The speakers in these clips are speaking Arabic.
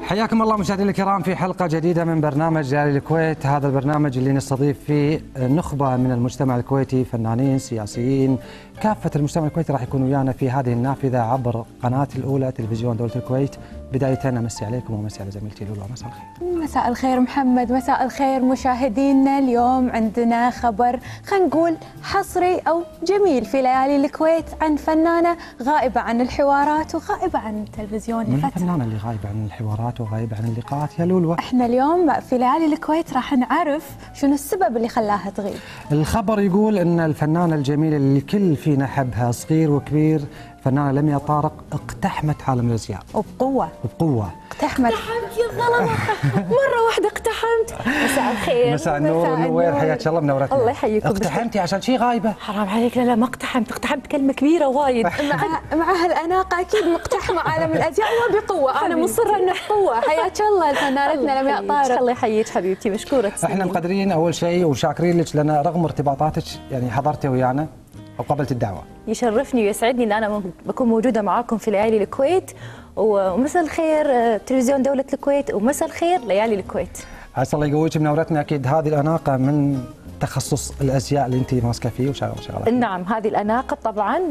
حياكم الله مشاهدينا الكرام في حلقة جديدة من برنامج ليالي الكويت. هذا البرنامج اللي نستضيف فيه نخبة من المجتمع الكويتي، فنانين، سياسيين، كافة المجتمع الكويتي راح يكونوا ويانا في هذه النافذة عبر قناة الأولى تلفزيون دولة الكويت. بداية أمسي عليكم ومسي على زميلتي لولو. مساء الخير. مساء الخير محمد، مساء الخير مشاهدينا. اليوم عندنا خبر خلينا نقول حصري أو جميل في ليالي الكويت عن فنانة غائبة عن الحوارات وغائبة عن التلفزيون لفترة. من الفنانة اللي غايبة عن الحوارات وغايبة عن اللقاءات يا لولو؟ احنا اليوم في ليالي الكويت راح نعرف شنو السبب اللي خلاها تغيب. الخبر يقول أن الفنانة الجميلة اللي الكل فينا حبها صغير وكبير، فنانة لميا طارق، اقتحمت عالم الازياء وبقوة. اقتحمت يا الظلمة مرة واحدة اقتحمت. مساء الخير. مساء النور والنوير، حياك الله، منورتنا. الله يحييكم. اقتحمتي عشان شي غايبة؟ حرام عليك. لا ما اقتحمت كلمة كبيرة وايد. مع هالأناقة أكيد مقتحمة عالم الأزياء وبقوة. أنا مصرة إنه بقوة. حياك الله الفنانتنا لميا طارق. الله يحييك حبيبتي، مشكورة. احنا مقدرين أول شيء وشاكرين لك، لأن رغم ارتباطاتك يعني حضرتي ويانا وقبلت الدعوة. يشرفني ويسعدني ان انا بكون موجوده معاكم في ليالي الكويت. ومساء الخير تلفزيون دوله الكويت، ومساء الخير ليالي الكويت. عسى الله يقويك، منورتنا. اكيد هذه الاناقه من تخصص الازياء اللي انت ماسكه فيه وشغاله. نعم، هذه الاناقه طبعا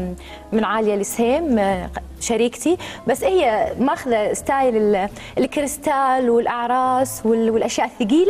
من عاليه السهيم شريكتي، بس هي ماخذه ستايل الكريستال والاعراس والاشياء الثقيله.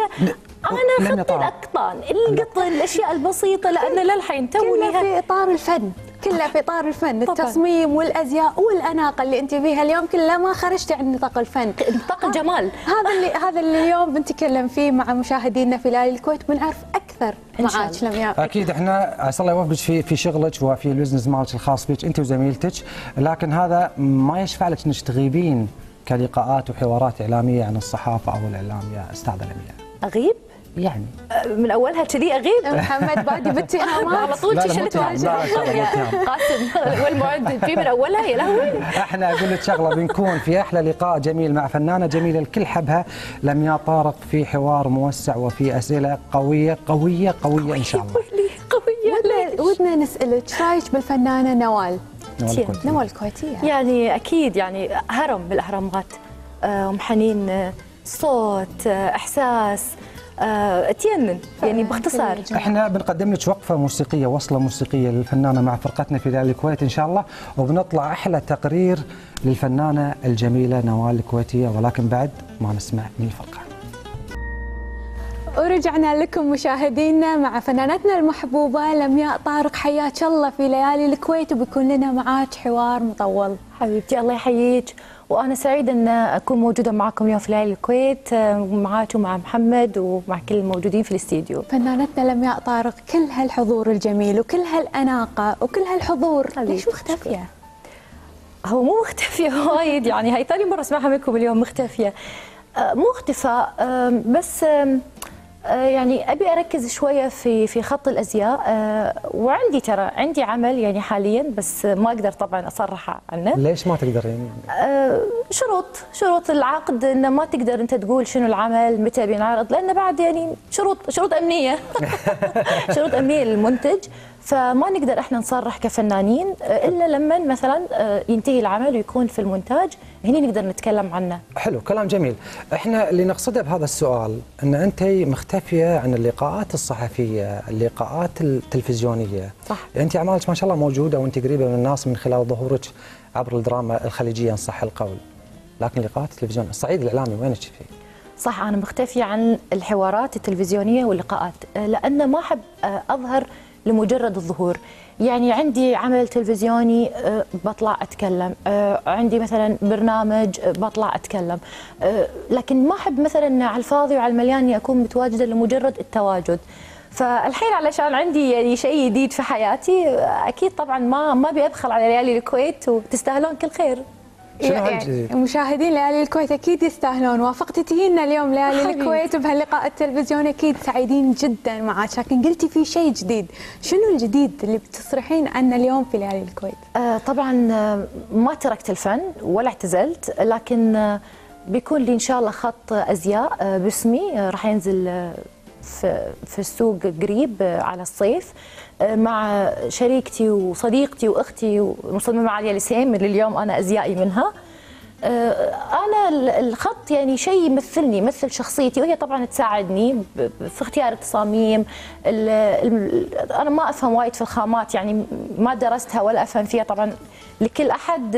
انا اخذت الاقطان، الاشياء البسيطه، لان للحين كلها في اطار الفن. كلها في اطار الفن، التصميم والازياء والاناقه اللي انت فيها اليوم كلها ما خرجتي عن نطاق الفن، نطاق الجمال. هذا اللي اليوم بنتكلم فيه مع مشاهدينا في ليالي الكويت، بنعرف اكثر معاك لميا. اكيد احنا عسى الله يوفقك في شغلك وفي البزنس مالك الخاص بك انت وزميلتك، لكن هذا ما يشفع لك انك تغيبين كلقاءات وحوارات اعلاميه عن الصحافه او الاعلام يا استاذه لميا. اغيب؟ يعني من اولها كذي اغيب؟ محمد بادي باتهامات على طول شلت قاسم والمعد في من اولها. يا لهوي. احنا اقول لك شغله، بنكون في احلى لقاء جميل مع فنانه جميله الكل حبها لميا طارق، في حوار موسع وفي اسئله قويه ان شاء الله. قويه. ودنا نسالك ايش رايك بالفنانه نوال الكويتيه؟ يعني اكيد يعني هرم من الاهرامات. ام حنين، صوت، احساس، تيمم يعني باختصار. احنا بنقدم لك وقفه موسيقيه، وصله موسيقيه للفنانه مع فرقتنا في ليالي الكويت ان شاء الله، وبنطلع احلى تقرير للفنانه الجميله نوال الكويتيه، ولكن بعد ما نسمع من الفرقه. ورجعنا لكم مشاهدينا مع فنانتنا المحبوبه لميا طارق. حياك الله في ليالي الكويت، وبيكون لنا معاك حوار مطول. حبيبتي الله يحييك، وانا سعيده ان اكون موجوده معكم اليوم في ليالي الكويت، معاك ومع محمد ومع كل الموجودين في الاستديو. فنانتنا لميا طارق، كل هالحضور الجميل وكل هالاناقه وكل هالحضور، ليش مختفيه؟ هو مو مختفيه وايد، يعني هاي ثاني مره اسمعها منكم اليوم. مختفيه مو اختفاء، بس يعني ابي اركز شويه في خط الازياء. وعندي عندي عمل يعني حاليا، بس ما اقدر طبعا اصرح عنه. ليش ما تقدرين؟ شروط العقد، انه ما تقدر انت تقول شنو العمل متى بينعرض، لانه بعد يعني شروط امنيه. شروط امنيه للمنتج، فما نقدر احنا نصرح كفنانين الا لما مثلا ينتهي العمل ويكون في المونتاج، هنا نقدر نتكلم عنه. حلو، كلام جميل. احنا اللي نقصده بهذا السؤال ان انت مختفيه عن اللقاءات الصحفيه، اللقاءات التلفزيونيه. صح. انت اعمالك ما شاء الله موجوده وانت قريبه من الناس من خلال ظهورك عبر الدراما الخليجيه ان صح القول، لكن لقاءات التلفزيون، الصعيد الاعلامي وينك فيه؟ صح، انا مختفيه عن الحوارات التلفزيونيه واللقاءات، لان ما احب اظهر لمجرد الظهور. يعني عندي عمل تلفزيوني بطلع أتكلم، عندي مثلا برنامج بطلع أتكلم، لكن ما أحب مثلا على الفاضي وعلى المليان إني أكون متواجدة لمجرد التواجد. فالحين علشان عندي يعني شيء جديد في حياتي، أكيد طبعا ما أبي أبخل على ليالي الكويت، وتستاهلون كل خير. يعني مشاهدين ليالي الكويت اكيد يستاهلون. وافقتي تجينا اليوم ليالي الكويت وبهاللقاء التلفزيوني، اكيد سعيدين جدا معك. لكن قلتي في شيء جديد، شنو الجديد اللي بتصرحين عنه اليوم في ليالي الكويت؟ طبعا ما تركت الفن ولا اعتزلت، لكن بيكون لي ان شاء الله خط ازياء باسمي، راح ينزل في السوق قريب على الصيف، مع شريكتي وصديقتي واختي ومصممه عليا السيم اللي اليوم انا ازيائي منها. انا الخط يعني شيء يمثلني، يمثل شخصيتي، وهي طبعا تساعدني في اختيار التصاميم. انا ما افهم وايد في الخامات، يعني ما درستها ولا افهم فيها. طبعا لكل احد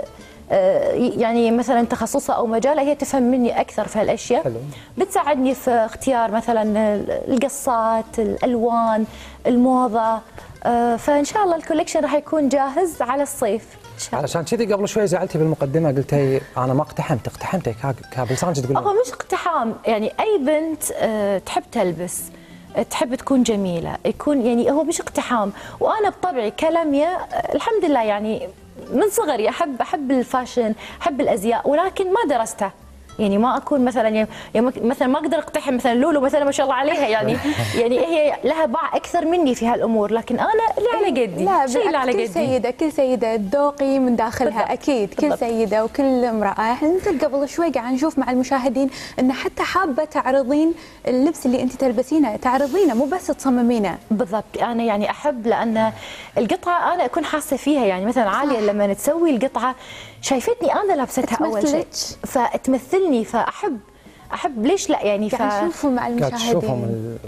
يعني مثلا تخصصها او مجالها، هي تفهم مني اكثر في هالاشياء. حلو. بتساعدني في اختيار مثلا القصات، الالوان، الموضه. فان شاء الله الكوليكشن راح يكون جاهز على الصيف. علشان كذي قبل شوي زعلتي بالمقدمه، قلتي انا ما اقتحمتي بلسانك تقولي. هو مش اقتحام، يعني اي بنت تحب تلبس، تحب تكون جميله، يكون يعني هو مش اقتحام. وانا بطبعي كلميا الحمد لله يعني من صغري احب الفاشن، احب الازياء، ولكن ما درستها. يعني ما اكون مثلا مثلا ما اقدر اقتحم مثلا لولو مثلا ما شاء الله عليها، يعني هي لها باع اكثر مني في هالامور، لكن انا اللي على قدي. لا شيء اللي على قدي. كل سيده ذوقي من داخلها بالضبط. اكيد كل بالضبط. سيده وكل امراه. انت قبل شوي قاعد نشوف مع المشاهدين ان حتى حابه تعرضين اللبس اللي انت تلبسينه، تعرضينه مو بس تصممينه. بالضبط. انا يعني احب، لان القطعه انا اكون حاسه فيها. يعني مثلا عاليه لما تسوي القطعه شايفتني انا لابستها اول شيء فتمثلني، فاحب ليش لا يعني. قاعد نشوفه مع المشاهدين.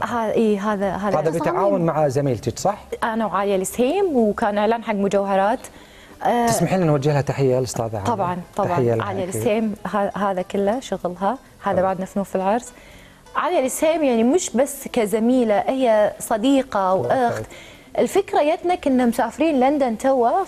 هذا بتعاون مع زميلتك صح؟ انا وعاليه السهيم، وكان اعلان حق مجوهرات. تسمحي لنا نوجه لها تحيه الاستاذه طبعا عاليه السهيم، هذا كله شغلها، هذا بعد نفنوف في العرس. عاليه السهيم يعني مش بس كزميله، هي صديقه واخت. الفكره جتنا كنا مسافرين لندن توا،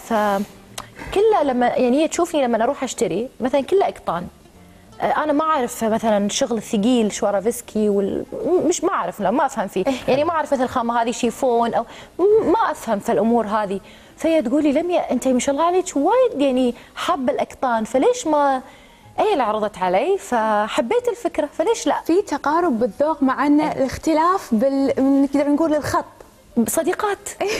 كلها لما يعني هي تشوفني لما اروح اشتري مثلا كلها اقطان. انا ما اعرف مثلا الشغل الثقيل شوارافسكي مش ما اعرف، لا ما افهم فيه. يعني ما اعرف مثلا الخامه هذه شيفون او ما افهم في الامور هذه. فهي تقول لي لميا انت ما شاء الله عليك وايد يعني حابه الاقطان، فليش ما هي اللي عرضت علي، فحبيت الفكره، فليش لا. في تقارب بالذوق مع ان الاختلاف نقدر نقول الخط. صديقات.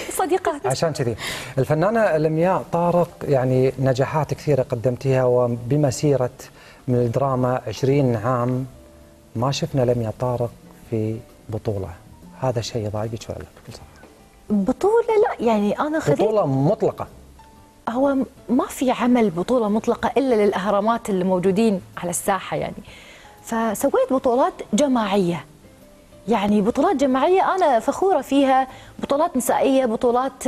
عشان كذي الفنانه لمياء طارق يعني نجاحات كثيره قدمتيها، وبمسيره من الدراما 20 عام ما شفنا لمياء طارق في بطوله. هذا شيء ضايقك ولا لا بكل صراحه؟ بطوله لا، يعني انا خذيت بطوله مطلقه. هو ما في عمل بطوله مطلقه الا للاهرامات اللي موجودين على الساحه يعني. فسويت بطولات جماعيه، يعني بطولات جماعيه انا فخوره فيها، بطولات نسائيه، بطولات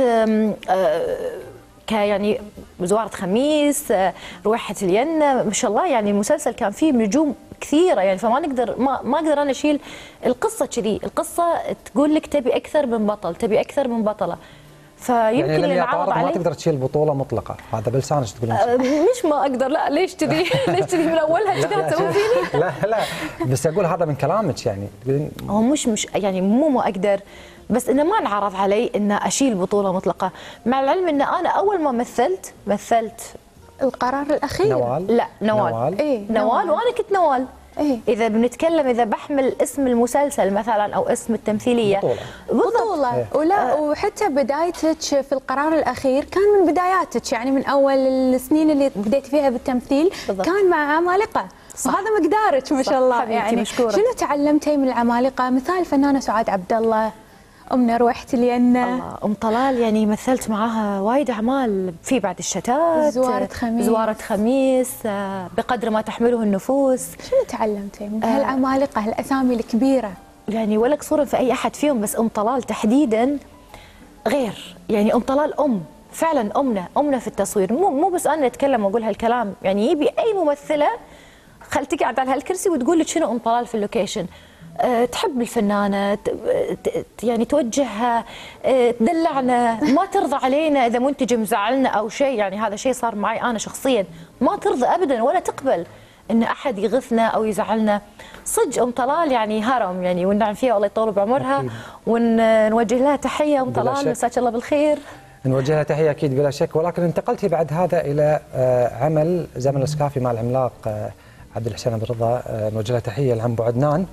يعني زوارة خميس، رويحة الينة، ما شاء الله. يعني المسلسل كان فيه نجوم كثيرة يعني، فما نقدر ما اقدر انا اشيل القصة كذي. القصة تقول لك تبي اكثر من بطل، تبي اكثر من بطلة. فيمكن يعني نعرض عليه. ما تقدر تشيل بطولة مطلقة، هذا بلسانك تقولين. مش ما اقدر، لا ليش كذي؟ ليش كذي من اولها كذا تسوي فيني؟ لا بس اقول هذا من كلامك يعني. هو مش يعني مو ما اقدر، بس انه ما انعرض علي ان اشيل بطوله مطلقه، مع العلم ان انا اول ما مثلت القرار الاخير نوال. لا نوال. إيه؟ نوال وانا كنت نوال. إيه؟ اذا بنتكلم اذا بحمل اسم المسلسل مثلا او اسم التمثيليه بطوله. إيه؟ ولا وحتى بدايتك في القرار الاخير كان من بداياتك، يعني من اول السنين اللي بديت فيها بالتمثيل بالضبط. كان مع عمالقه. وهذا مقدارك ما شاء الله. يعني مشكورة. شنو تعلمتي من العمالقه؟ مثال الفنانه سعاد عبد الله، أمنا رويحة الينة، أم طلال، يعني مثلت معاها وايد أعمال في بعد الشتات، زوارة خميس، بقدر ما تحمله النفوس. شنو تعلمتي من هالعمالقة هالأسامي الكبيرة؟ يعني ولا قصورا في أي أحد فيهم، بس أم طلال تحديدا غير. يعني أم طلال فعلا أمنا في التصوير. مو بس أنا أتكلم وأقول هالكلام، يعني يبي أي ممثلة خل تقعد على هالكرسي وتقول لك شنو أم طلال في اللوكيشن. تحب الفنانة، يعني توجهها، تدلعنا، ما ترضى علينا إذا منتج مزعلنا أو شيء. يعني هذا شيء صار معي أنا شخصيا، ما ترضى أبدا ولا تقبل إن أحد يغثنا أو يزعلنا. صدق أم طلال يعني هرم يعني، ونعم فيها والله يطول بعمرها، ونوجه لها تحية. أم طلال مساك الله بالخير. نوجه لها تحية أكيد بلا شك. ولكن انتقلتي بعد هذا إلى عمل زمن الإسكافي مع العملاق عبد الحسين عبد الرضا، نوجه لها تحية لعم أبو عدنان.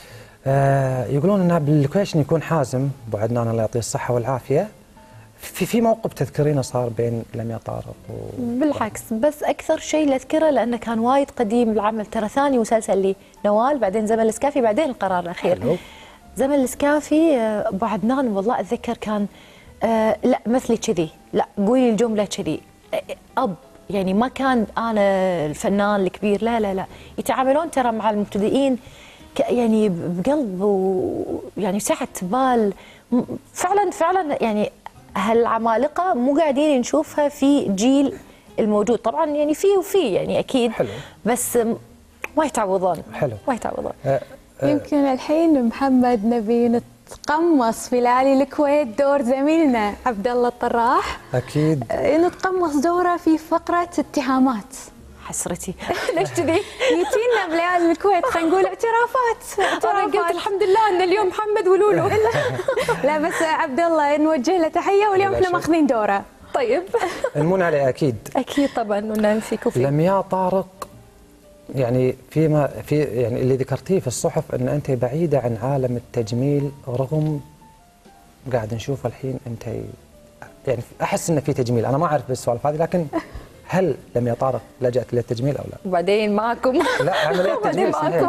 يقولون انها باللوكيشن يكون حازم ابو عدنان الله يعطيه الصحه والعافيه. في موقف تذكرينه صار بين لمياء طارق بالعكس، بس اكثر شيء اللي اذكره لانه كان وايد قديم العمل، ترى ثاني مسلسل لي نوال، بعدين زمن الاسكافي، بعدين القرار الاخير. حلو. زمن الاسكافي ابو عدنان والله اتذكر كان لا مثلي كذي، لا قولي الجمله كذي، اب يعني ما كان انا الفنان الكبير، لا لا لا، يتعاملون ترى مع المبتدئين يعني بقلب ويعني سعة بال. فعلا فعلا يعني هالعمالقه مو قاعدين نشوفها في جيل الموجود. طبعا يعني في وفي يعني اكيد حلو. بس ما يتعوضون. حلو. ما يتعوضون. يمكن الحين محمد نبي نتقمص في ليالي الكويت دور زميلنا عبد الله الطراح. اكيد نتقمص دوره في فقره اتهامات. حسرتي ليش كذي؟ يجينا بليالي الكويت خلينا نقول اعترافات. انا قلت الحمد لله ان اليوم محمد ولولو. لا بس عبد الله نوجه له تحيه واليوم احنا ماخذين دوره. طيب نمون عليه اكيد. اكيد طبعا وننفيك فيه. لمياء طارق، يعني فيما في يعني اللي ذكرتيه في الصحف ان انت بعيده عن عالم التجميل، رغم قاعد نشوف الحين انت يعني احس انه في تجميل، انا ما اعرف بالسوالف هذه، لكن هل لمياء طارق لجأت للتجميل او لا؟ وبعدين معكم لا عمليات تجميل معكم.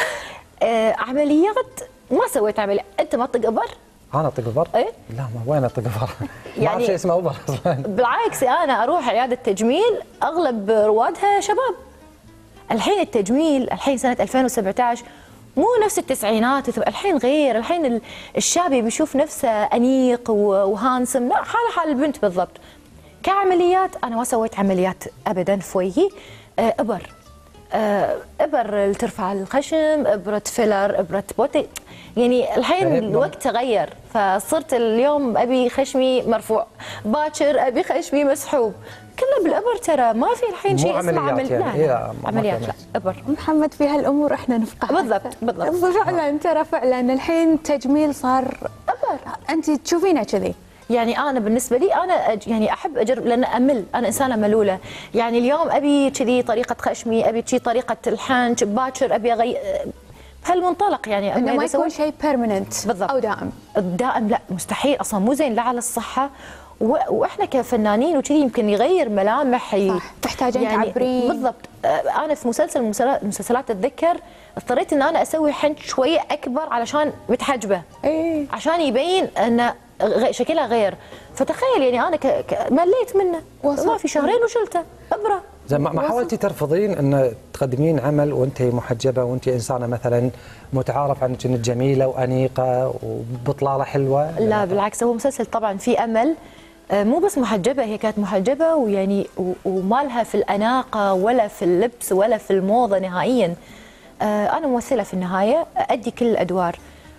عمليات ما سويت عملية. انت ما تطق ابر؟ انا اطق ابر؟ ايه؟ لا ما وين اطق ابر؟ ما اعرف شيء اسمه ابر اصلا. بالعكس انا اروح عياده تجميل اغلب روادها شباب. الحين التجميل الحين سنه 2017 مو نفس التسعينات، الحين غير، الحين الشاب بيشوف نفسه انيق وهانسم، لا حال البنت بالضبط. كعمليات انا ما سويت عمليات ابدا في وجهي. ابر ابر ترفع الخشم، ابره فيلر، ابره بوتي، يعني الحين الوقت تغير، فصرت اليوم ابي خشمي مرفوع، باكر ابي خشمي مسحوب، كله بالابر. ترى ما في الحين شيء اسمه عمليات يعني. لا عمليات لا، ابر. محمد في هالامور احنا نفقهها بالضبط. فعلا ترى فعلا الحين تجميل صار ابر. انت تشوفينه كذي؟ يعني انا بالنسبه لي انا يعني احب اجرب، لان امل، انا انسانه ملوله. يعني اليوم ابي كذي طريقه خشمي، ابي كذي طريقه الحنج، باكر ابي اغير بهالمنطلق، يعني انه ما يكون شيء بيرمننت او دائم. دائم لا، مستحيل اصلا، مو زين لا على الصحه. واحنا كفنانين وكذي يمكن يغير ملامح، صح، تحتاجين يعني تعبرين بالضبط. انا في مسلسلات اتذكر اضطريت ان انا اسوي حنج شويه اكبر علشان متحجبه، عشان يبين ان شكلها غير. فتخيل يعني انا مليت منه، ما في شهرين وشلته ابره. زين ما حاولتي ترفضين ان تقدمين عمل وانت محجبه، وانت انسانه مثلا متعارف عنك انك جميله وانيقه وبطلاله حلوه؟ لا بالعكس، هو مسلسل طبعا في امل، مو بس محجبه، هي كانت محجبه ويعني وما لها في الاناقه ولا في اللبس ولا في الموضه نهائيا. انا ممثله في النهايه، ادي كل الادوار.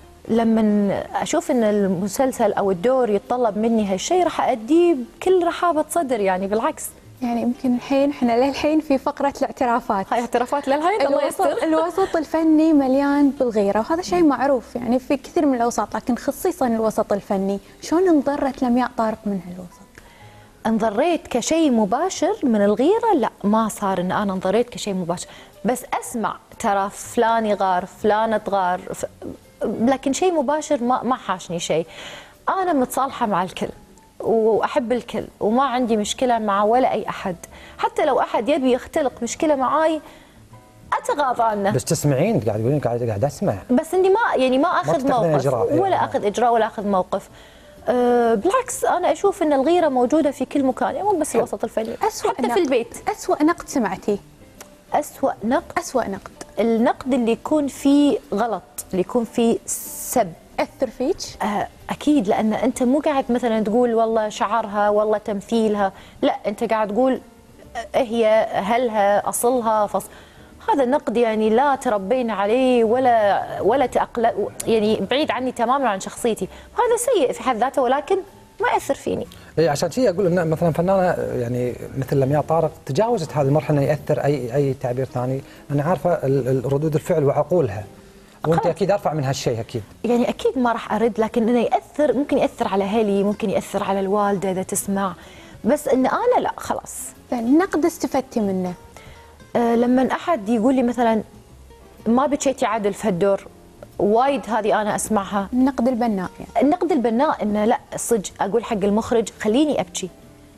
لما اشوف ان المسلسل او الدور يتطلب مني هالشيء راح اديه بكل رحابه صدر، يعني بالعكس. يعني يمكن الحين احنا للحين في فقره الاعترافات. هاي اعترافات للحين، الله يستر. الوسط الفني مليان بالغيره، وهذا شيء معروف يعني في كثير من الاوساط، لكن خصيصا الوسط الفني. شلون انضرت لمياء طارق من هالوسط؟ انضريت كشيء مباشر من الغيره؟ لا، ما صار ان انا انضريت كشيء مباشر، بس اسمع ترى فلان يغار، فلانه تغار، لكن شيء مباشر ما حاشني شيء. انا متصالحه مع الكل واحب الكل، وما عندي مشكله مع ولا اي احد، حتى لو احد يبي يختلق مشكله معاي اتغاضى عنه. بس تسمعين قاعد يقولين قاعد اسمع، بس اني ما اخذ موقف ولا اخذ اجراء ولا اخذ موقف. بالعكس انا اشوف ان الغيره موجوده في كل مكان، يعني مو بس الوسط الفني، حتى في البيت. اسوأ نقد سمعتيه؟ اسوأ نقد النقد اللي يكون فيه غلط، اللي يكون فيه سب. أثر فيك؟ أكيد، لأن أنت مو قاعد مثلا تقول والله شعرها والله تمثيلها، لا أنت قاعد تقول هي هلها أصلها هذا النقد يعني لا تربينا عليه ولا يعني بعيد عني تماما عن شخصيتي، هذا سيء في حد ذاته ولكن ما يأثر فيني. اي عشان شيء اقول ان مثلا فنانه يعني مثل لمياء طارق تجاوزت هذه المرحله انه ياثر اي تعبير ثاني، انا عارفه ردود الفعل وعقولها، وانت اكيد ارفع من هالشيء اكيد. يعني اكيد ما راح ارد، لكن انه ياثر، ممكن ياثر على اهلي، ممكن ياثر على الوالده اذا تسمع، بس ان انا لا خلاص. النقد استفدتي منه؟ لما احد يقول لي مثلا ما بكيتي عدل في هالدور، وايد هذه انا اسمعها. النقد البناء يعني. النقد البناء انه لا صدق اقول حق المخرج خليني ابكي،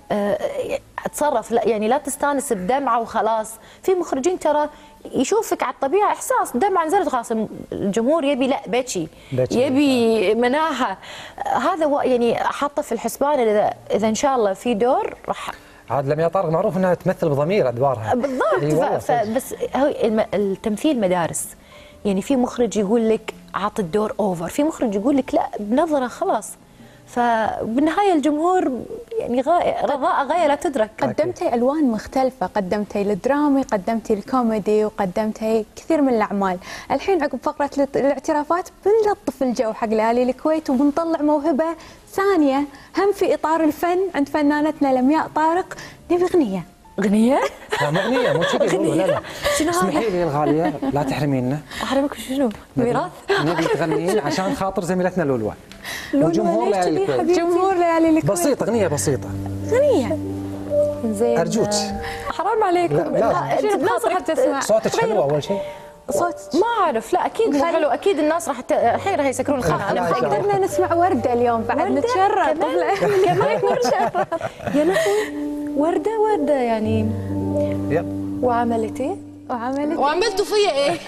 اتصرف، لا يعني لا تستانس بدمعه وخلاص. في مخرجين ترى يشوفك على الطبيعه احساس دمعه نزلت خلاص الجمهور يبي لا بكي، يبي مناحه. هذا يعني حاطه في الحسبان، اذا ان شاء الله في دور راح عاد لمياء طارق معروف انها تمثل بضمير ادوارها. بالضبط. بس التمثيل مدارس، يعني في مخرج يقول لك عط الدور اوفر، في مخرج يقول لك لا بنظره خلاص. فبالنهايه الجمهور يعني غايه لا تدرك. قدمتي الوان مختلفه، قدمتي الدرامي، قدمتي الكوميدي، وقدمتي كثير من الاعمال. الحين عقب فقره الاعترافات بنلطف الجو حق ليالي الكويت وبنطلع موهبه ثانيه هم في اطار الفن عند فنانتنا لمياء طارق. نبي اغنيه. اغنيه؟ لا مو اغنيه، مو كذي. لا شنو هذا؟ اسمحي لي الغاليه لا تحرمينا. احرمك شنو؟ ميراث؟ نبي تغنين عشان خاطر زميلتنا لولو وجمهور ليالي الكويت. جمهور ليالي الكويت. بسيطه، اغنيه بسيطه. اغنيه. زين ارجوك. حرام عليكم. لا الناس راح تسمع. صوتك حلو اول شيء. صوت ما اعرف. لا اكيد مو حلو، اكيد الناس راح الحين راح يسكرون الخط. لا، قدرنا نسمع ورده اليوم بعد نتشرف. كمان ورده يا لهوي. ورده يعني. يلا. وعملت وعملتوا فيا ايه؟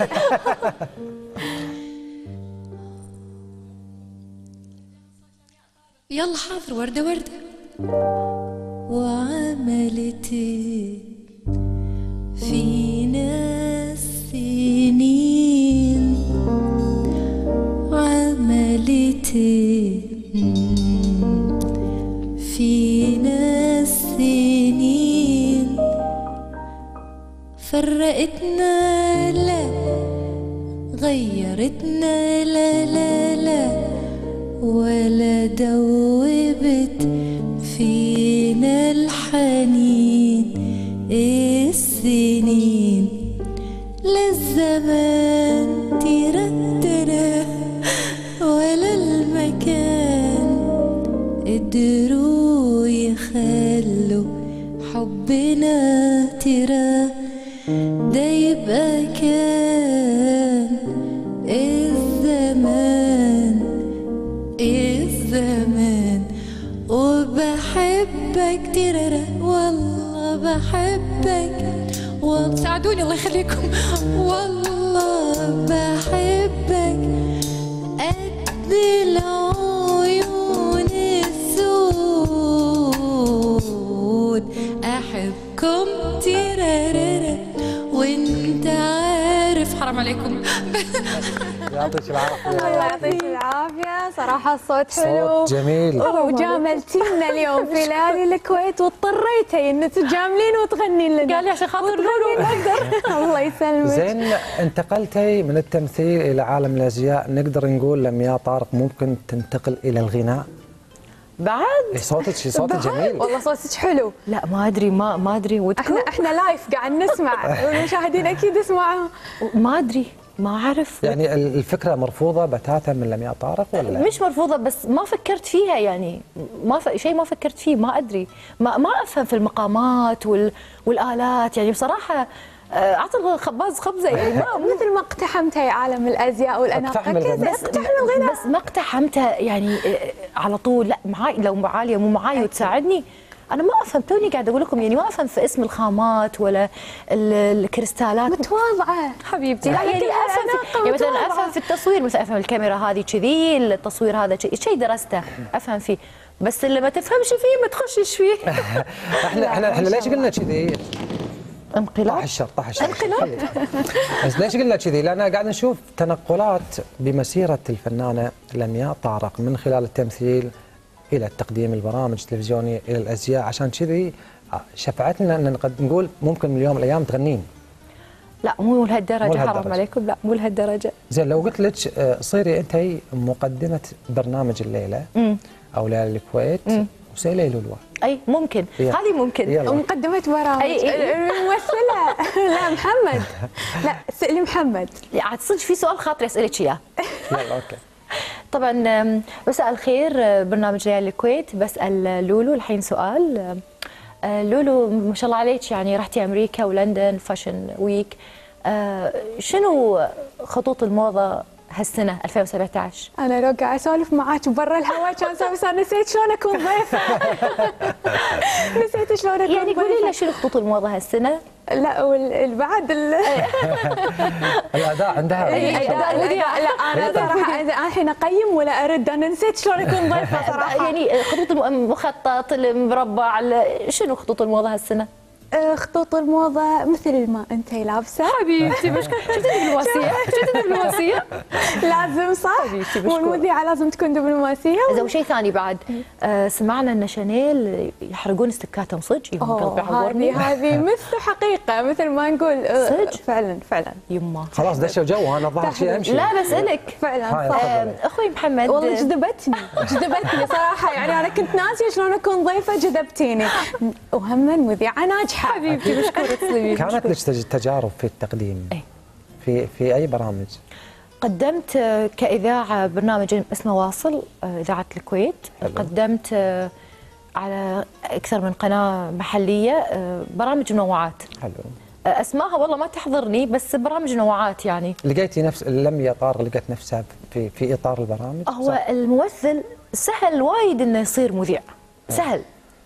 يلا حاضر. ورده وعملت فينا السنين، عملت فينا السنين، فرقتنا لا غيرتنا لا لا لا، ولا دوبت فينا الحنين السنين، للزمان تردنا ولا المكان قدروا يخلوا حبنا ترى، ده يبقى كان الزمان وبحبك ترى، والله بحبك والله. ساعدوني الله يخليكم. والله بحبك قد العيون السود، احبكم ترى وانت عارف. حرام عليكم. يعطيك العافيه. الله يعطيك العافيه، صراحه الصوت حلو، صوت جميل. وجاملتينا اليوم في ليالي الكويت، واضطريتي ان تجاملين وتغنين لنا. قال لي عشان خاطر لولو ما اقدر. الله يسلمك. زين، انتقلتي من التمثيل الى عالم الازياء، نقدر نقول لمياء طارق ممكن تنتقل الى الغناء بعد؟ صوتك جميل. والله صوتك حلو. لا ما ادري ما ادري. ودكم احنا لايف قاعد نسمع والمشاهدين اكيد يسمعوا. ما ادري، ما اعرف. يعني الفكره مرفوضه بتاتا من لمياء طارق ولا؟ مش مرفوضه، بس ما فكرت فيها يعني. شيء ما فكرت فيه. ما ادري، ما افهم في المقامات والالات يعني بصراحه. اعطي الخباز خبزه يعني. مثل ما اقتحمتي عالم الازياء والاناقه كذا اقتحم الغناء. بس ما اقتحمته يعني على طول. لا معاي، لو عاليه مو معاي وتساعدني. انا ما افهم، توني قاعده اقول لكم يعني ما افهم في اسم الخامات ولا الكريستالات. متواضعه حبيبتي. لا يعني افهم يعني مثلا افهم في التصوير، مثلا افهم الكاميرا هذه كذي، التصوير هذا شيء درسته افهم فيه، بس اللي ما تفهمش فيه ما تخشش فيه. احنا ليش قلنا كذي؟ انقلاب. طاح الشر. بس ليش قلنا كذي؟ لان قاعد نشوف تنقلات بمسيره الفنانه لمياء طارق من خلال التمثيل الى التقديم البرامج التلفزيونيه الى الازياء، عشان كذي شفعتنا ان نقول ممكن من اليوم من الايام تغنين. لا مو لهالدرجه، حرام عليكم. لا مو لهالدرجه. زين لو قلت لك صيري انت مقدمه برنامج الليله او ليالي الكويت وسيلي لولو. اي ممكن، هذه ممكن. ومقدمه برامج ممثله. لا محمد، لا اسالي محمد. عاد صدق في سؤال خاطري اسالك اياه. يلا اوكي. طبعا مساء الخير، برنامج ليالي الكويت. بسال لولو الحين سؤال. لولو ما شاء الله عليك، يعني رحتي امريكا ولندن فاشن ويك، شنو خطوط الموضه هالسنه 2017؟ انا لو قاعد اسولف معاك برا الهواء كان صار نسيت شلون اكون ضيفه. نسيت شلون اكون يعني ضيفه. قولي لنا شنو خطوط الموضه هالسنه؟ لا والبعد الاداء عندها لا انا صراحه الحين اقيم ولا ارد، انا نسيت شلون اكون ضيفه صراحه. يعني خطوط المخطط المربع شنو خطوط الموضه هالسنه؟ خطوط الموضه مثل ما انتي لابسه حبيبتي مشكلة شفتي دبلوماسيه، شفتي دبلوماسيه لازم صح، حبيبتي مشكورة. والمذيعه لازم تكون دبلوماسيه. اذا وشيء ثاني بعد سمعنا ان شانيل يحرقون استكاتهم صدق، يهم قلبي عورني. هذه مثل حقيقه مثل ما نقول صدق فعلا يما خلاص دشوا جو. انا ظهر شيء امشي. لا بسألك فعلا صح. اخوي محمد والله جذبتني صراحه، يعني انا كنت ناسيه شلون اكون ضيفه، جذبتيني. وهم مذيعه ناجحه. حبيبتي مشكورة تسلمي. كانت لك تجارب في التقديم في اي برامج؟ قدمت كإذاعة برنامج اسمه واصل، إذاعة الكويت. قدمت على أكثر من قناة محلية برامج منوعات. حلو. أسماها والله ما تحضرني، بس برامج منوعات يعني. لقيتي نفس لميا طارق لقيت نفسها في إطار البرامج؟ هو صح. الممثل سهل وايد إنه يصير مذيع، سهل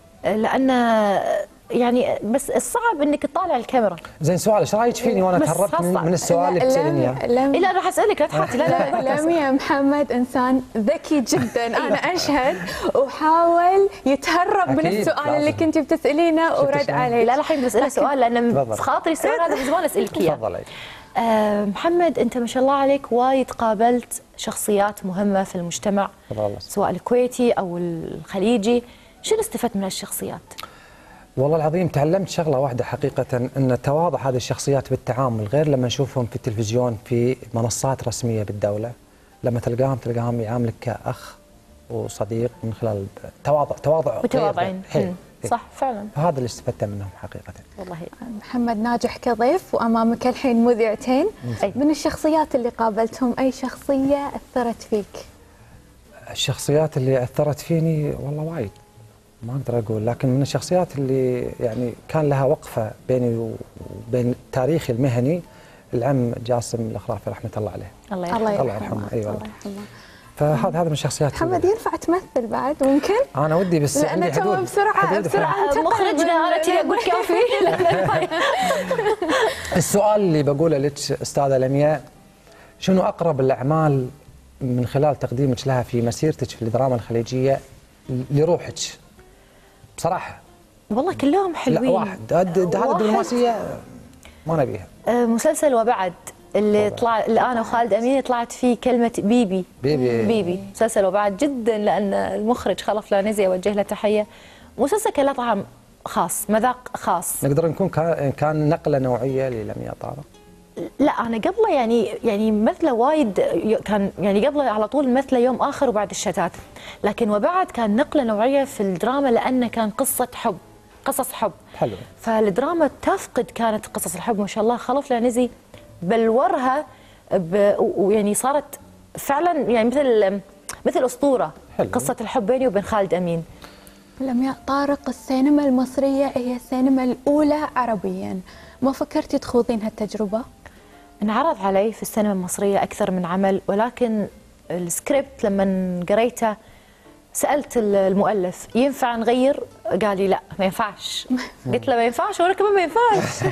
لأنه يعني بس الصعب انك تطالع الكاميرا. زين سؤال، ايش رايك فيني وانا تهربت من السؤال اللي بتساليني اياه؟ لا راح اسالك لا تخافي. لا لميا محمد انسان ذكي جدا، انا اشهد، وحاول يتهرب من السؤال اللي كنتي بتسالينه ورد عليه. لا الحين بساله سؤال لان في خاطري السؤال هذا من زمان اسالك اياه. تفضلي. محمد انت ما شاء الله عليك وايد قابلت شخصيات مهمه في المجتمع سواء الكويتي او الخليجي، شنو استفدت من هالشخصيات؟ والله العظيم تعلمت شغله واحده حقيقه، ان تواضع هذه الشخصيات بالتعامل غير لما نشوفهم في التلفزيون في منصات رسميه بالدوله. لما تلقاهم يعاملك كاخ وصديق من خلال تواضع متواضعين. صح فعلا. هذا اللي استفدته منهم حقيقه. والله محمد ناجح كضيف وامامك الحين مذيعتين. من الشخصيات اللي قابلتهم اي شخصيه اثرت فيك؟ الشخصيات اللي اثرت فيني والله وايد ما اقدر اقول، لكن من الشخصيات اللي يعني كان لها وقفه بيني وبين تاريخي المهني العم جاسم الأخرافي رحمه الله عليه. الله يرحمه. اي والله. فهذا من الشخصيات. محمد ينفع تمثل بعد ممكن؟ انا ودي بس عندي حدود. بسرعه مخرجنا انا تبي اقول كافي. السؤال اللي بقوله لك استاذه لميا، شنو اقرب الاعمال من خلال تقديمك لها في مسيرتك في الدراما الخليجيه لروحك؟ بصراحه والله كلهم حلوين. لا واحد هذا الدبلوماسيه ما نبيها. مسلسل وبعد اللي طلع اللي انا وخالد امين طلعت فيه كلمه بيبي مسلسل وبعد جدا، لان المخرج خلف لانيزي اوجه له تحيه. مسلسل كان له طعم خاص، مذاق خاص. نقدر نكون كان نقله نوعيه للميا طارق. لا انا قبله يعني مثله وايد، كان يعني قبله على طول مثله يوم اخر وبعد الشتات، لكن وبعد كان نقله نوعيه في الدراما لانه كان قصص حب. حلو. فالدراما تفقد كانت قصص الحب ما شاء الله. خلف لانيزي بلورها ويعني صارت فعلا يعني مثل اسطوره. حلو. قصه الحب بيني وبين خالد امين. لمياء طارق، السينما المصريه هي السينما الاولى عربيا، ما فكرتي تخوضين هالتجربه؟ انعرض علي في السينما المصريه اكثر من عمل، ولكن السكريبت لما قريته سالت المؤلف ينفع نغير؟ قال لي لا ما ينفعش. قلت له ما ينفعش وانا كمان ما ينفعش.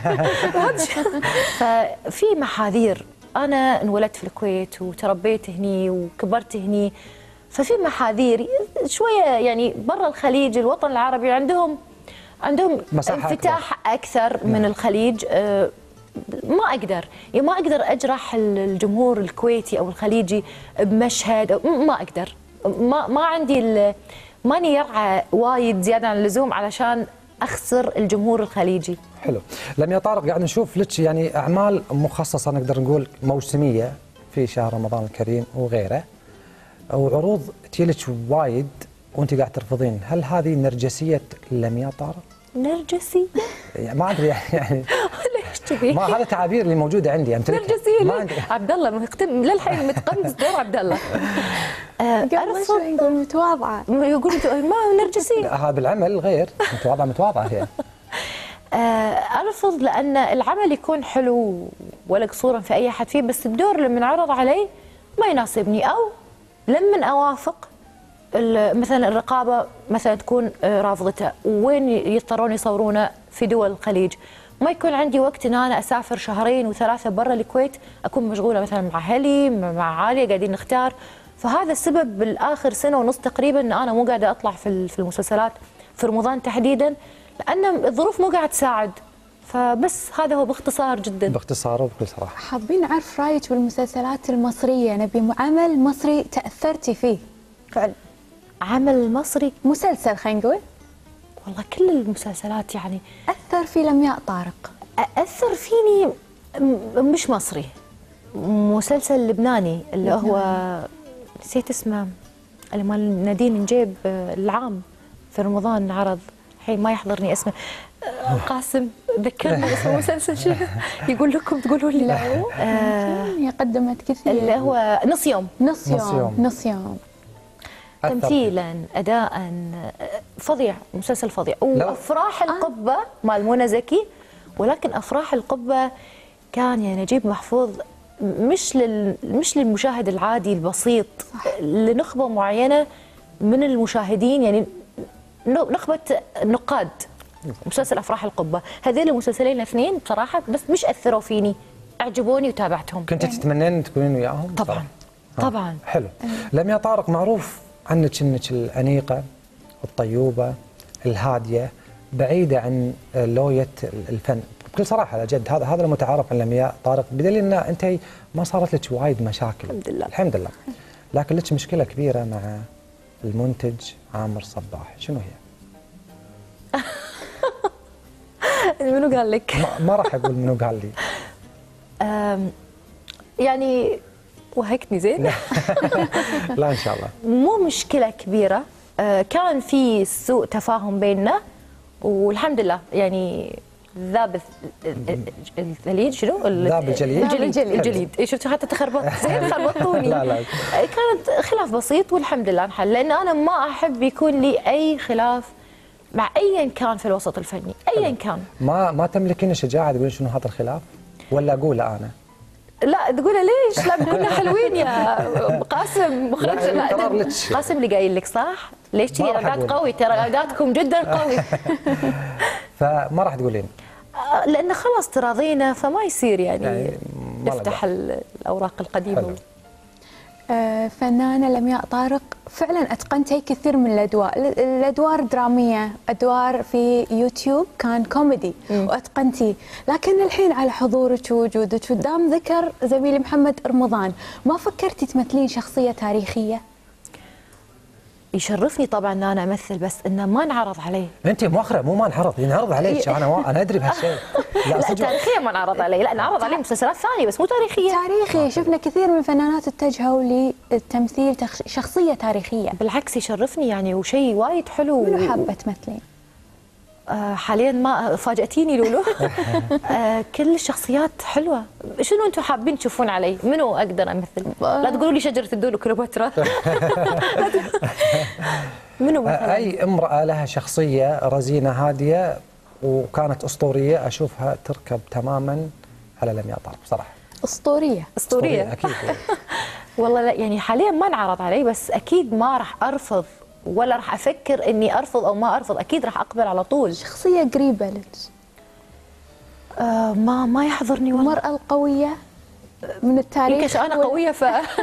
ففي محاذير، انا انولدت في الكويت وتربيت هني وكبرت هني، ففي محاذير شويه يعني برا الخليج الوطن العربي عندهم انفتاح اكثر من الخليج. ما اقدر اجرح الجمهور الكويتي او الخليجي بمشهد، ما اقدر، ما عندي ماني يرعى وايد زياده عن اللزوم علشان اخسر الجمهور الخليجي. حلو. لميا طارق قاعد نشوف لك يعني اعمال مخصصه نقدر نقول موسميه في شهر رمضان الكريم وغيره، وعروض تجيلك وايد وانت قاعد ترفضين، هل هذه نرجسيه لميا طارق؟ نرجسيه؟ ما ادري يعني ليش تبي؟ ما هذا تعابير اللي موجوده عندي امتلكها. نرجسيه عبد الله للحين متقمص دور عبد الله. قبل شوي يقول متواضعه، يقول ما نرجسيه. هذا بالعمل غير متواضعه هي. ارفض لان العمل يكون حلو ولا قصورا في اي احد فيه، بس الدور لما انعرض علي ما يناسبني، او لمن اوافق مثلا الرقابه مثلا تكون رافضته، وين يضطرون يصورونه في دول الخليج، ما يكون عندي وقت ان انا اسافر شهرين و3 برا الكويت، اكون مشغوله مثلا مع اهلي مع عاليه قاعدين نختار. فهذا السبب بالاخر سنه ونص تقريبا ان انا مو قاعده اطلع في المسلسلات في رمضان تحديدا، لان الظروف مو قاعده تساعد. فبس هذا هو باختصار جدا. باختصار وبكل صراحه. حابين نعرف رايك بالمسلسلات المصريه، نبي عمل مصري تاثرتي فيه فعلا. عمل مصري، مسلسل خلينا نقول. والله كل المسلسلات يعني اثر في لمياء طارق. اثر فيني مش مصري، مسلسل لبناني اللي هو نسيت اسمه، اللي مال نادين نجيب العام في رمضان عرض، الحين ما يحضرني اسمه. قاسم ذكرني اسم المسلسل شنو؟ يقول لكم تقولوا لي. لا هي قدمت كثير. اللي هو نص يوم. نص يوم. تمثيلا اداء فظيع، مسلسل فظيع. وافراح القبه مال منى زكي، ولكن افراح القبه كان يا نجيب محفوظ مش للمشاهد العادي البسيط، لنخبه معينه من المشاهدين، يعني نخبه النقاد. مسلسل افراح القبه، هذين المسلسلين الاثنين بصراحه بس مش اثروا فيني، اعجبوني وتابعتهم. كنت تتمنين تكونين وياهم؟ طبعا طبعا. حلو. لمياء طارق معروف عنك انك الانيقه الطيوبه الهاديه، بعيده عن لويه الفن. بكل صراحه على جد هذا المتعارف عن لمياء طارق، بدليل ان انت ما صارت لك وايد مشاكل. الحمد لله. الحمد لله. لكن لك مشكله كبيره مع المنتج عامر صباح، شنو هي؟ منو قال لك؟ ما راح اقول منو قال لي. يعني وهكني زين؟ لا ان شاء الله. مو مشكله كبيره، كان في سوء تفاهم بيننا والحمد لله، يعني ذاب الثليج شنو؟ ذاب الجليد. الجليد. شفت حتى تخربط زين خربطوني. لا كانت خلاف بسيط والحمد لله انحل، لان انا ما احب يكون لي اي خلاف مع ايا كان في الوسط الفني، ايا كان. ما تملكين شجاعه تقولين شنو هذا الخلاف؟ ولا اقوله انا؟ لا تقول ليش؟ لا كنا حلوين يا قاسم مخرج. لا قاسم اللي قايل لك صح؟ ليش تي اداء قوي؟ ترى اداءكم جدا قوي. فما راح تقولين؟ لان خلاص تراضينا، فما يصير يعني نفتح الاوراق القديمه. فنانة لمياء طارق فعلا اتقنتي كثير من الادوار دراميه، ادوار في يوتيوب كان كوميدي واتقنتي، لكن الحين على حضورك ووجودك قدام ذكر زميلي محمد رمضان، ما فكرتي تمثلين شخصيه تاريخيه؟ يشرفني طبعا ان انا امثل، بس انه ما انعرض علي. انت مؤخره مو ما انعرض، ينعرض عليك. انا ادري بهالشيء. لا تاريخيه ما انعرض علي، لا انعرض علي مسلسلات ثانيه بس مو تاريخيه. تاريخي شفنا كثير من فنانات اتجهوا للتمثيل شخصيه تاريخيه. بالعكس يشرفني يعني، وشيء وايد حلو. منو حابه تمثلين؟ حاليا ما فاجأتيني لولو. كل الشخصيات حلوه. شنو انتم حابين تشوفون علي؟ منو اقدر امثل؟ لا تقولوا لي شجره الدول وكليوباترا. منو مثلا؟ اي امراه لها شخصيه رزينه هاديه وكانت اسطوريه، اشوفها تركب تماما على لمياء طارق بصراحه. اسطوريه اكيد. والله لا يعني حاليا ما انعرض علي، بس اكيد ما راح ارفض ولا راح افكر اني ارفض او ما ارفض، اكيد راح اقبل على طول. شخصيه قريبه لك؟ ما يحضرني والله. المراه القويه من التاريخ. يمكن انا قويه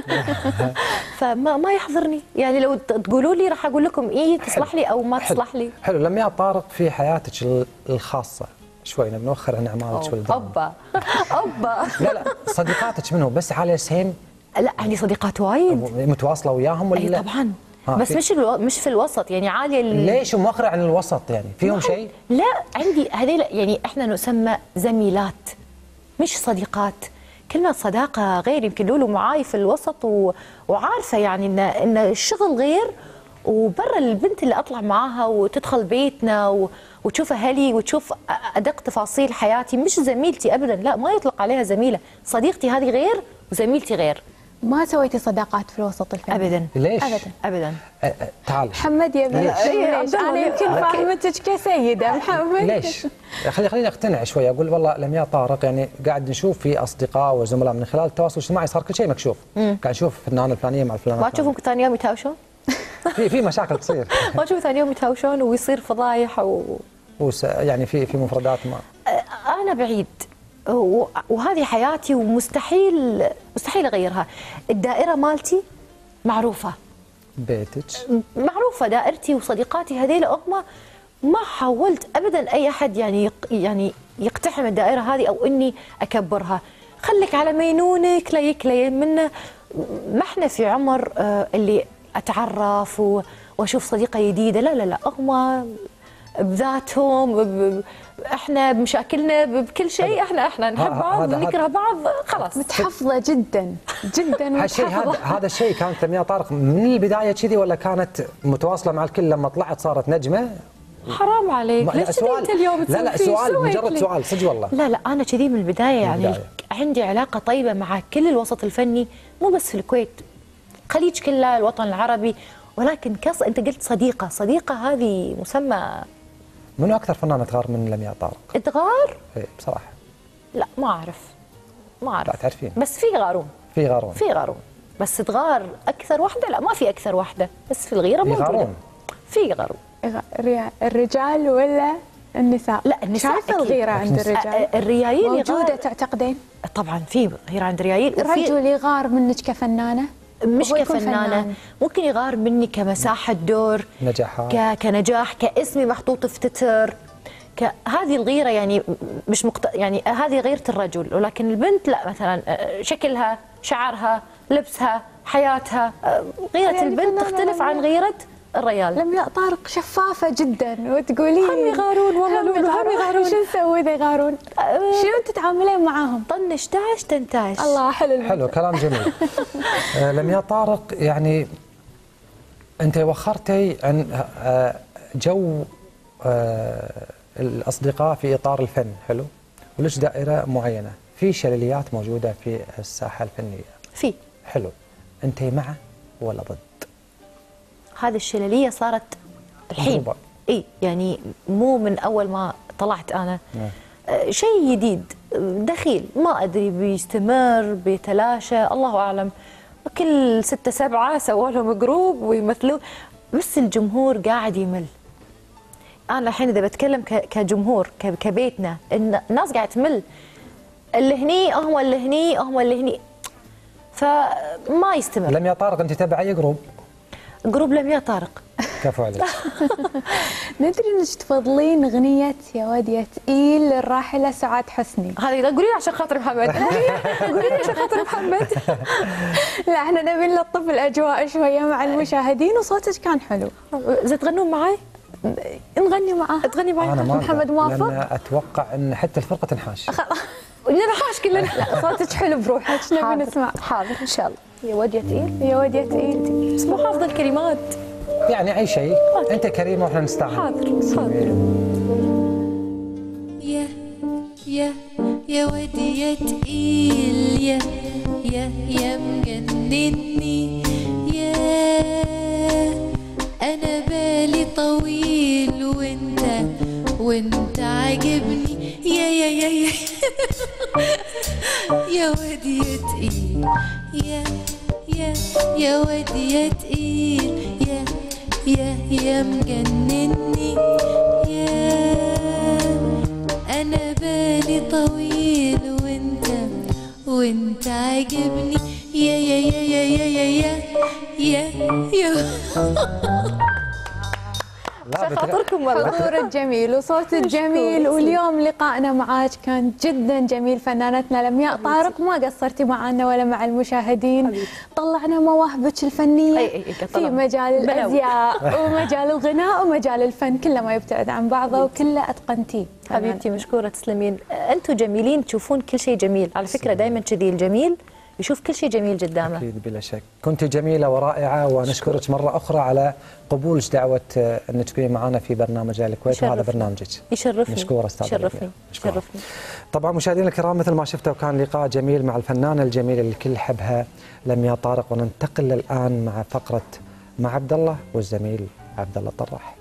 فما يحضرني، يعني لو تقولوا لي راح اقول لكم تصلح لي او ما تصلح لي. حلو. لمياء طارق في حياتك الخاصه شوي نوخر عن اعمالك والدراما. اوبا لا صديقاتك منو بس على سهم؟ لا عندي صديقات وايد. متواصله وياهم ولا؟ اي طبعا. بس مش في الوسط، يعني عاليه ليش مؤخره عن الوسط؟ يعني فيهم شيء؟ لا عندي هذيل، يعني احنا نسمى زميلات مش صديقات. كلمه صداقه غير. يمكن لولو معاي في الوسط وعارفه يعني ان الشغل غير، وبرا البنت اللي اطلع معاها وتدخل بيتنا وتشوف اهلي وتشوف ادق تفاصيل حياتي، مش زميلتي ابدا. لا ما يطلق عليها زميله، صديقتي هذه غير وزميلتي غير. ما سويتي صداقات في الوسط الفني؟ ابدا. ليش؟ ابدا ابدا. تعال محمد يبي ليش؟ انا يمكن فاهمتك كسيده محمد. ليش؟ خليني اقتنع شوي، اقول والله لمياء طارق يعني قاعد نشوف في اصدقاء وزملاء من خلال التواصل الاجتماعي صار كل شيء مكشوف، قاعد نشوف فنانه الفلانيه مع الفلانه ما تشوفهم ثاني يوم يتهاوشون؟ في مشاكل تصير ما تشوف ثاني يوم يتهاوشون ويصير فضايح يعني في مفردات ما. انا بعيد وهذه حياتي ومستحيل اغيرها. الدائره مالتي معروفه، بيتك معروفه، دائرتي وصديقاتي هذيل هم. ما حاولت ابدا اي احد يعني يقتحم الدائره هذه او اني اكبرها. خليك على مينونك لا يكلي منه. ما احنا في عمر اللي اتعرف واشوف صديقه جديده. لا لا لا، هم بذاتهم، احنا بمشاكلنا بكل شيء، احنا نحب بعض نكره بعض، خلاص. متحفظه جدا جدا متحفظه. هذا الشيء كانت لمياء طارق من البدايه كذي ولا كانت متواصله مع الكل لما طلعت صارت نجمه؟ حرام عليك، ليش انت اليوم تسوي؟ لا سؤال، مجرد سؤال صدق والله. لا انا كذي من البدايه يعني عندي علاقه طيبه مع كل الوسط الفني، مو بس في الكويت، الخليج كله، الوطن العربي. ولكن انت قلت صديقه هذه مسمى. منو اكثر فنانه تغار من لمياء طارق؟ تغار؟ اي بصراحه لا ما اعرف. لا تعرفين، بس في غارون بس تغار اكثر واحده. لا ما في اكثر واحده، بس في الغيره موجوده. في غارون. الرجال ولا النساء؟ لا النساء. شايفه الغيره عند الرجال؟ الريايل موجوده تعتقدين؟ طبعا في غيره عند الريايل. الرجل يغار منك كفنانه؟ مش كفنانه، ممكن يغار مني كمساحه دور، نجاحات، كنجاح، كاسمي محطوط في تتر، هذه الغيره يعني مش يعني هذه غيره الرجل. ولكن البنت لا، مثلا شكلها، شعرها، لبسها، حياتها. غيره يعني البنت تختلف عن غيره الرجال. لمياء طارق شفافه جدا وتقولي هم يغارون والله، هم يغارون. شو نسوي اذا يغارون؟ شلون تتعاملين معاهم؟ طنش تعش تنتاش. الله حلو كلام جميل. لمياء طارق يعني انت وخرتي عن جو الاصدقاء في اطار الفن، حلو، ولش دائره معينه، في شلاليات موجوده في الساحه الفنيه. في. حلو، انت مع ولا ضد؟ هذه الشلاليه صارت الحين. اي يعني مو من اول ما طلعت انا. شيء جديد دخيل، ما ادري بيستمر بيتلاشى، الله اعلم. كل 6 7 سووا لهم جروب ويمثلون، بس الجمهور قاعد يمل. انا الحين اذا بتكلم كجمهور كبيتنا، الناس قاعده تمل. اللي هني هم اللي هني هم اللي هني، فما يستمر. لمياء طارق انت تبع اي جروب؟ جروب لمياء طارق. كفو عليك. ندري انك تفضلين اغنيه يا واد يا تقيل للراحله سعاد حسني. هذه لا قولي عشان خاطر محمد. قولي عشان خاطر محمد. لا احنا نبي نلطف الاجواء شويه مع المشاهدين، وصوتك كان حلو. زين تغنون معي؟ نغني معاه. تغني معي. محمد موافق؟ لأن اتوقع ان حتى الفرقه تنحاش. ننحاش كلنا. لا صوتك حلو بروحك، نبي نسمع. حاضر ان شاء الله. يا واد يا تقيل. يا واد يا تقيل. بس مو حافظه الكلمات. يعني اي شيء. انت كريمه واحنا نستاهل. حاضر. يا ودي يا تقيل، يا مجنني، انا بالي طويل وانت عاجبني، يا ودي يا تقيل، يا ودي يا تقيل، يا مجنني، انا بالي طويل وانت عاجبني، يا خاطركم والله. حضورك جميل وصوتك جميل، واليوم لقائنا معاك كان جدا جميل. فنانتنا لمياء طارق ما قصرتي معنا ولا مع المشاهدين، طلعنا مواهبك الفنيه في مجال الازياء ومجال الغناء ومجال الفن، كله ما يبتعد عن بعضه وكله اتقنتيه. حبيبتي مشكوره، تسلمين. انتم جميلين، تشوفون كل شيء جميل على فكره. دائما كذي الجميل يشوف كل شيء جميل قدامه. اكيد بلا شك، كنت جميله ورائعه، ونشكرك مره اخرى على قبولك دعوه انك تكوني معنا في برنامج ليالي الكويت، وهذا برنامجك. يشرفني. مشكوره استاذ. يشرفني. طبعا مشاهدينا الكرام مثل ما شفتوا كان لقاء جميل مع الفنانة الجميلة اللي الكل يحبها لمياء طارق، وننتقل الآن مع فقرة مع عبد الله والزميل عبد الله الطراح.